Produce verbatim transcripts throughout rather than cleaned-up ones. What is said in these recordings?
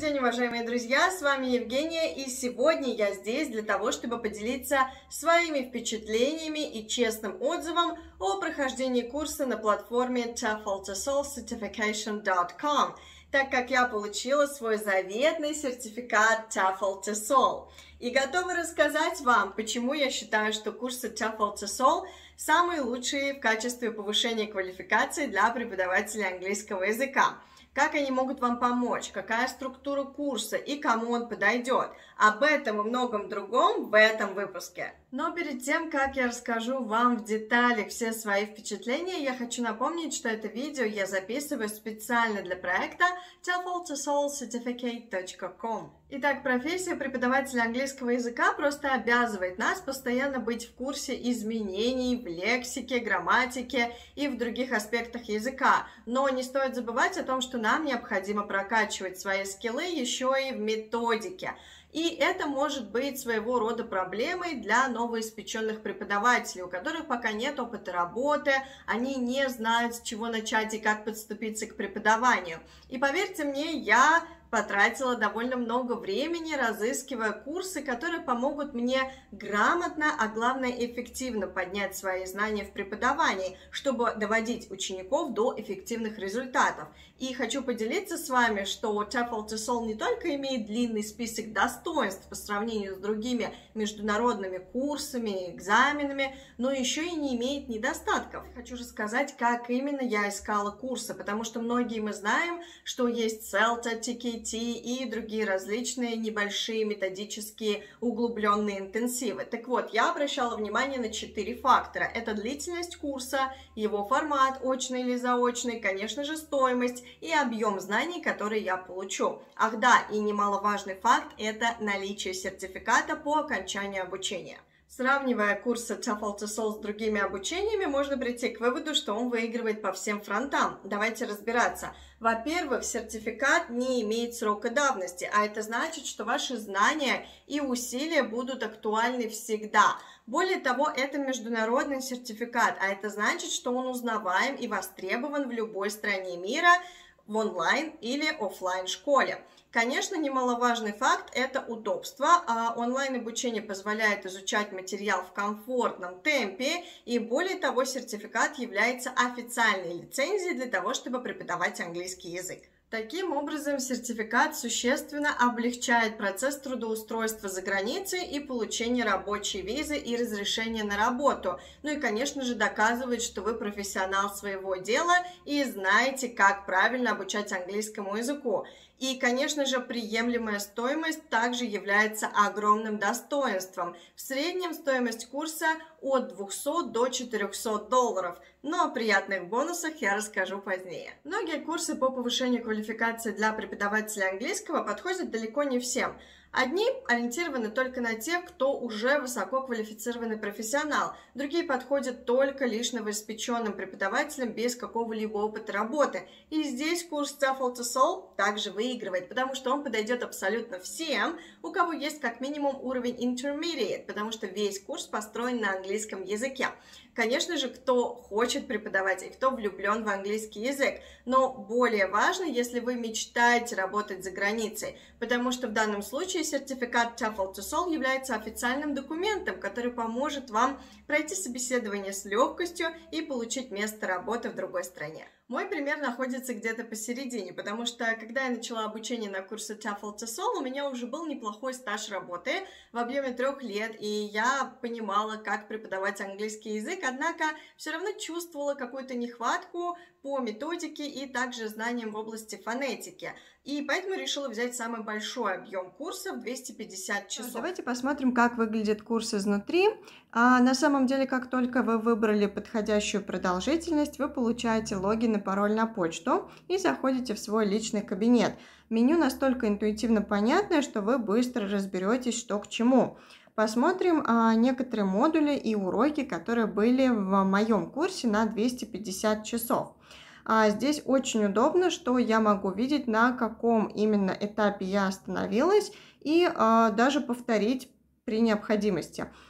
день, уважаемые друзья, с вами Евгения, и сегодня я здесь для того, чтобы поделиться своими впечатлениями и честным отзывом о прохождении курса на платформе TOEFL TESOL Certification точка ком, так как я получила свой заветный сертификат TOEFL TESOL. И готова рассказать вам, почему я считаю, что курсы TOEFL TESOL самые лучшие в качестве повышения квалификации для преподавателей английского языка. Как они могут вам помочь, какая структура курса и кому он подойдет. Об этом и многом другом в этом выпуске. Но перед тем, как я расскажу вам в деталях все свои впечатления, я хочу напомнить, что это видео я записываю специально для проекта TOEFL TESOL Certificate точка ком. Итак, профессия преподавателя английского языка просто обязывает нас постоянно быть в курсе изменений в лексике, грамматике и в других аспектах языка. Но не стоит забывать о том, что нам необходимо прокачивать свои скиллы еще и в методике. И это может быть своего рода проблемой для новоиспеченных преподавателей, у которых пока нет опыта работы, они не знают, с чего начать и как подступиться к преподаванию. И поверьте мне, я потратила довольно много времени, разыскивая курсы, которые помогут мне грамотно, а главное эффективно поднять свои знания в преподавании, чтобы доводить учеников до эффективных результатов. И хочу поделиться с вами, что TOEFL TESOL не только имеет длинный список достоинств по сравнению с другими международными курсами и экзаменами, но еще и не имеет недостатков. Хочу рассказать, как именно я искала курсы, потому что многие мы знаем, что есть CELTA, ти кей ти и другие различные небольшие методические углубленные интенсивы. Так вот, я обращала внимание на четыре фактора. Это длительность курса, его формат, очный или заочный, конечно же, стоимость и объем знаний, которые я получу. Ах да, и немаловажный факт – это наличие сертификата по окончанию обучения. Сравнивая курсы TOEFL TESOL с другими обучениями, можно прийти к выводу, что он выигрывает по всем фронтам. Давайте разбираться. Во-первых, сертификат не имеет срока давности, а это значит, что ваши знания и усилия будут актуальны всегда. Более того, это международный сертификат, а это значит, что он узнаваем и востребован в любой стране мира, в онлайн или офлайн школе. Конечно, немаловажный факт – это удобство. Онлайн-обучение позволяет изучать материал в комфортном темпе, и более того, сертификат является официальной лицензией для того, чтобы преподавать английский язык. Таким образом, сертификат существенно облегчает процесс трудоустройства за границей и получения рабочей визы и разрешения на работу. Ну и, конечно же, доказывает, что вы профессионал своего дела и знаете, как правильно обучать английскому языку. И, конечно же, приемлемая стоимость также является огромным достоинством. В среднем стоимость курса от двухсот до четырёхсот долларов, но о приятных бонусах я расскажу позднее. Многие курсы по повышению квалификации для преподавателей английского подходят далеко не всем. Одни ориентированы только на тех, кто уже высококвалифицированный профессионал, другие подходят только лишь новоиспеченным преподавателям без какого-либо опыта работы. И здесь курс TOEFL TESOL также выигрывает, потому что он подойдет абсолютно всем, у кого есть как минимум уровень Intermediate, потому что весь курс построен на английском языке. Конечно же, кто хочет преподавать и кто влюблен в английский язык, но более важно, если вы мечтаете работать за границей, потому что в данном случае сертификат TOEFL TESOL является официальным документом, который поможет вам пройти собеседование с легкостью и получить место работы в другой стране. Мой пример находится где-то посередине, потому что, когда я начала обучение на курсе TOEFL TESOL, у меня уже был неплохой стаж работы в объеме трех лет, и я понимала, как преподавать английский язык, однако все равно чувствовала какую-то нехватку по методике и также знаниям в области фонетики. И поэтому решила взять самый большой объем курсов, двести пятьдесят часов. Давайте посмотрим, как выглядит курс изнутри. А на самом деле, как только вы выбрали подходящую продолжительность, вы получаете логин и пароль на почту и заходите в свой личный кабинет. Меню настолько интуитивно понятное, что вы быстро разберетесь, что к чему. Посмотрим а, некоторые модули и уроки, которые были в моем курсе на двести пятьдесят часов. А здесь очень удобно, что я могу видеть, на каком именно этапе я остановилась, и а, даже повторить при необходимости.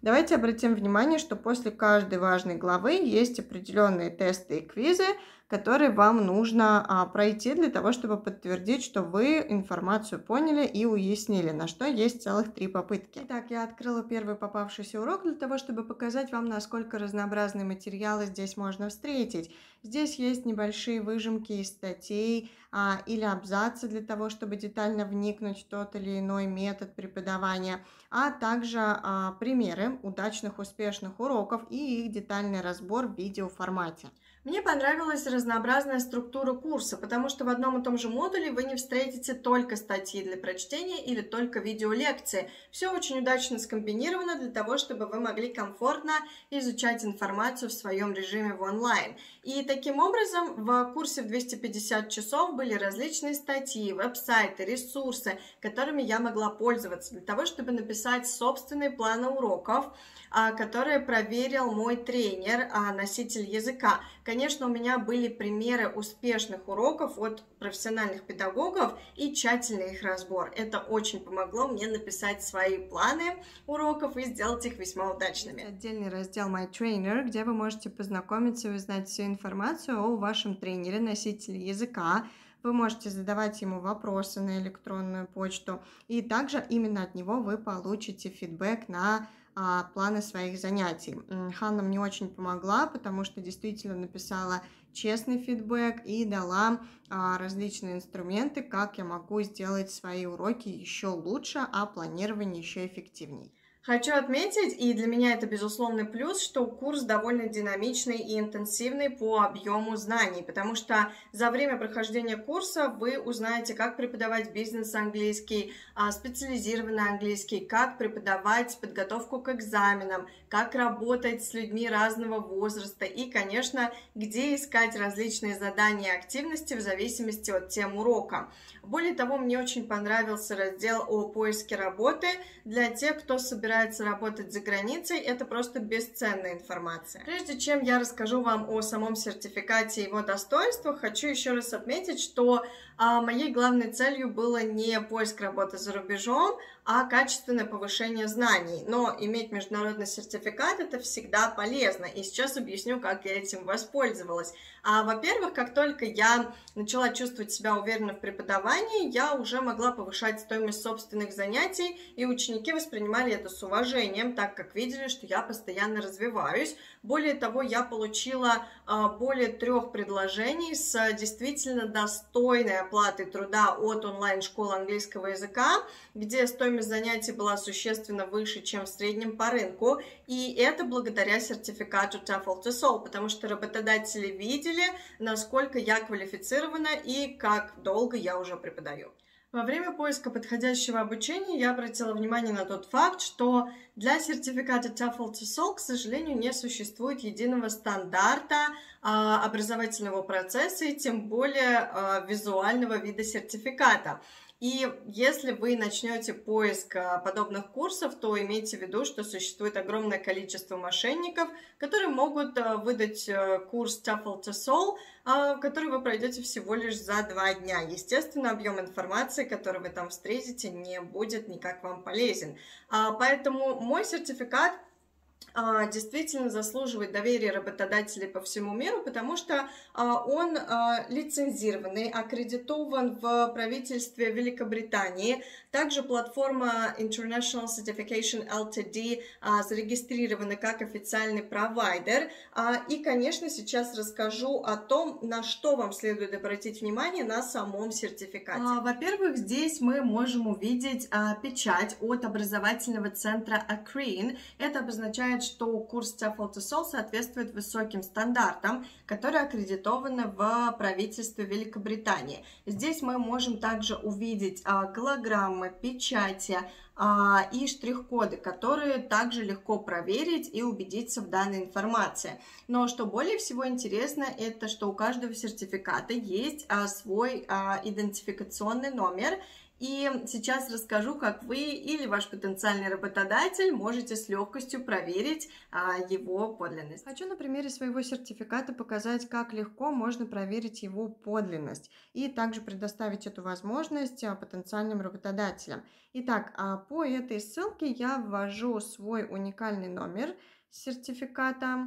Давайте обратим внимание, что после каждой важной главы есть определенные тесты и квизы, которые вам нужно а, пройти для того, чтобы подтвердить, что вы информацию поняли и уяснили, на что есть целых три попытки. Итак, я открыла первый попавшийся урок для того, чтобы показать вам, насколько разнообразные материалы здесь можно встретить. Здесь есть небольшие выжимки из статей а, или абзацы для того, чтобы детально вникнуть в тот или иной метод преподавания, а также а, примеры удачных, успешных уроков и их детальный разбор в видеоформате. Мне понравилась разнообразная структура курса, потому что в одном и том же модуле вы не встретите только статьи для прочтения или только видеолекции. Все очень удачно скомбинировано для того, чтобы вы могли комфортно изучать информацию в своем режиме в онлайн. И таким образом в курсе в двести пятьдесят часов были различные статьи, веб-сайты, ресурсы, которыми я могла пользоваться для того, чтобы написать собственные планы уроков, которые проверил мой тренер, носитель языка. Конечно, у меня были примеры успешных уроков от профессиональных педагогов и тщательный их разбор. Это очень помогло мне написать свои планы уроков и сделать их весьма удачными. Отдельный раздел My Trainer, где вы можете познакомиться и узнать всю информацию о вашем тренере, носителе языка. Вы можете задавать ему вопросы на электронную почту, и также именно от него вы получите фидбэк на а, планы своих занятий. Ханна мне очень помогла, потому что действительно написала честный фидбэк и дала а, различные инструменты, как я могу сделать свои уроки еще лучше, а планирование еще эффективней. Хочу отметить, и для меня это безусловный плюс, что курс довольно динамичный и интенсивный по объему знаний, потому что за время прохождения курса вы узнаете, как преподавать бизнес-английский, специализированный английский, как преподавать подготовку к экзаменам, как работать с людьми разного возраста и, конечно, где искать различные задания и активности в зависимости от тем урока. Более того, мне очень понравился раздел о поиске работы для тех, кто собирается работать за границей. Это просто бесценная информация. Прежде чем я расскажу вам о самом сертификате и его достоинствах, хочу еще раз отметить, что а, моей главной целью было не поиск работы за рубежом, а качественное повышение знаний. Но иметь международный сертификат — это всегда полезно. И сейчас объясню, как я этим воспользовалась. А, во-первых, как только я начала чувствовать себя уверенно в преподавании, я уже могла повышать стоимость собственных занятий, и ученики воспринимали это с уважением, так как видели, что я постоянно развиваюсь. Более того, я получила а, более трех предложений с действительно достойной оплатой труда от онлайн-школы английского языка, где стоимость занятий была существенно выше, чем в среднем по рынку, и это благодаря сертификату TOEFL to Sol, потому что работодатели видели, насколько я квалифицирована и как долго я уже преподаю. Во время поиска подходящего обучения я обратила внимание на тот факт, что для сертификата TOEFL to Sol, к сожалению, не существует единого стандарта а, образовательного процесса и тем более а, визуального вида сертификата. И если вы начнете поиск подобных курсов, то имейте в виду, что существует огромное количество мошенников, которые могут выдать курс TOEFL to Sol, который вы пройдете всего лишь за два дня. Естественно, объем информации, который вы там встретите, не будет никак вам полезен. Поэтому мой сертификат действительно заслуживает доверия работодателей по всему миру, потому что он лицензированный, аккредитован в правительстве Великобритании. Также платформа International Certification эл ти ди зарегистрирована как официальный провайдер. И, конечно, сейчас расскажу о том, на что вам следует обратить внимание на самом сертификате. Во-первых, здесь мы можем увидеть печать от образовательного центра Accreen. Это обозначает, что курс TOEFL to Sol соответствует высоким стандартам, которые аккредитованы в правительстве Великобритании. Здесь мы можем также увидеть а, голограммы, печати а, и штрих-коды, которые также легко проверить и убедиться в данной информации. Но что более всего интересно, это что у каждого сертификата есть а, свой а, идентификационный номер. И сейчас расскажу, как вы или ваш потенциальный работодатель можете с легкостью проверить а, его подлинность. Хочу на примере своего сертификата показать, как легко можно проверить его подлинность и также предоставить эту возможность а, потенциальным работодателям. Итак, а, по этой ссылке я ввожу свой уникальный номер сертификата.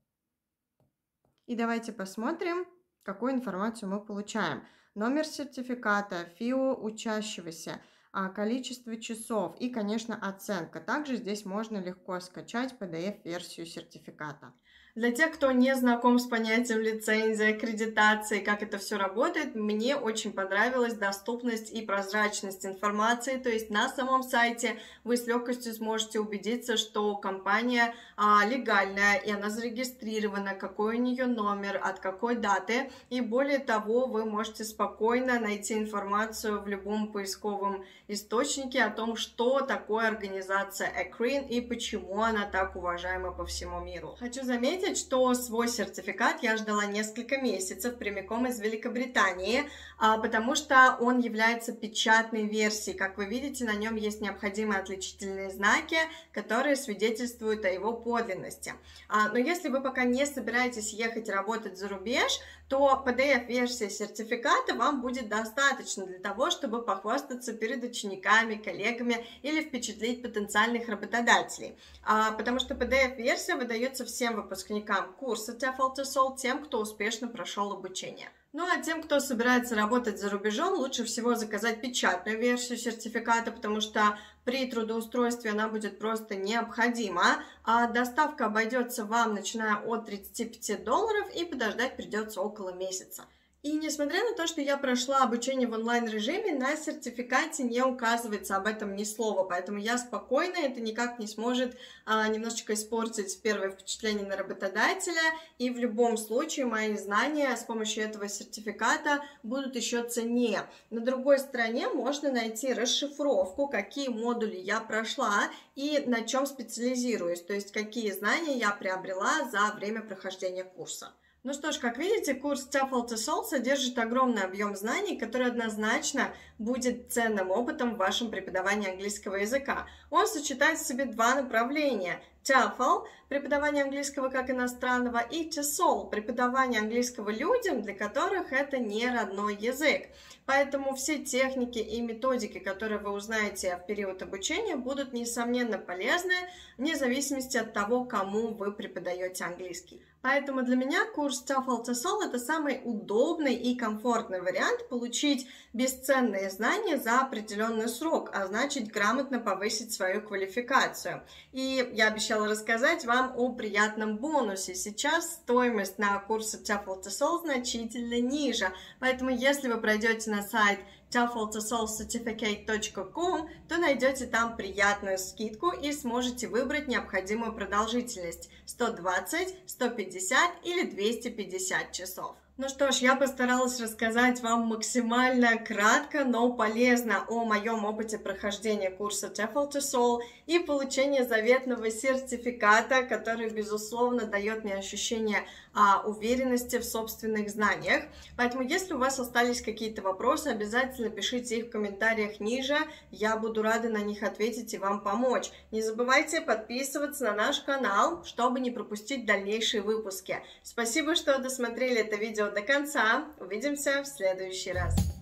И давайте посмотрим, какую информацию мы получаем. Номер сертификата, ФИО учащегося, количество часов и, конечно, оценка. Также здесь можно легко скачать пи ди эф-версию сертификата. Для тех, кто не знаком с понятием лицензия, аккредитации, как это все работает, мне очень понравилась доступность и прозрачность информации. То есть на самом сайте вы с легкостью сможете убедиться, что компания а, легальная и она зарегистрирована, какой у нее номер, от какой даты. И более того, вы можете спокойно найти информацию в любом поисковом источнике о том, что такое организация Accreen и почему она так уважаема по всему миру. Хочу заметить, что свой сертификат я ждала несколько месяцев прямиком из Великобритании, потому что он является печатной версией. Как вы видите, на нем есть необходимые отличительные знаки, которые свидетельствуют о его подлинности. Но если вы пока не собираетесь ехать работать за рубеж, то пи ди эф-версия сертификата вам будет достаточно для того, чтобы похвастаться перед учениками, коллегами или впечатлить потенциальных работодателей. Потому что пи ди эф-версия выдается всем выпускникам курса TOEFL ти эс о эл, тем, кто успешно прошел обучение. Ну а тем, кто собирается работать за рубежом, лучше всего заказать печатную версию сертификата, потому что при трудоустройстве она будет просто необходима, а доставка обойдется вам, начиная от тридцати пяти долларов, и подождать придется около месяца. И несмотря на то, что я прошла обучение в онлайн-режиме, на сертификате не указывается об этом ни слова, поэтому я спокойна, это никак не сможет а, немножечко испортить первое впечатление на работодателя, и в любом случае мои знания с помощью этого сертификата будут еще ценнее. На другой стороне можно найти расшифровку, какие модули я прошла и на чем специализируюсь, то есть какие знания я приобрела за время прохождения курса. Ну что ж, как видите, курс TOEFL ти эс о эл содержит огромный объем знаний, который однозначно будет ценным опытом в вашем преподавании английского языка. Он сочетает в себе два направления. TOEFL – преподавание английского как иностранного, и ти эс о эл – преподавание английского людям, для которых это не родной язык. Поэтому все техники и методики, которые вы узнаете в период обучения, будут, несомненно, полезны, вне зависимости от того, кому вы преподаете английский. Поэтому для меня курс TOEFL ти эс о эл – это самый удобный и комфортный вариант получить бесценные знания за определенный срок, а значит, грамотно повысить свою квалификацию. И я обещала рассказать вам о приятном бонусе. Сейчас стоимость на курсы TOEFL ти эс о эл значительно ниже, поэтому если вы пройдете на сайт TOEFL ти эс о эл certificate точка ком, то найдете там приятную скидку и сможете выбрать необходимую продолжительность – сто двадцать, сто пятьдесят или двести пятьдесят часов. Ну что ж, я постаралась рассказать вам максимально кратко, но полезно о моем опыте прохождения курса TOEFL ти эс о эл и получения заветного сертификата, который, безусловно, дает мне ощущение а, уверенности в собственных знаниях. Поэтому, если у вас остались какие-то вопросы, обязательно пишите их в комментариях ниже, я буду рада на них ответить и вам помочь. Не забывайте подписываться на наш канал, чтобы не пропустить дальнейшие выпуски. Спасибо, что досмотрели это видео до конца. Увидимся в следующий раз.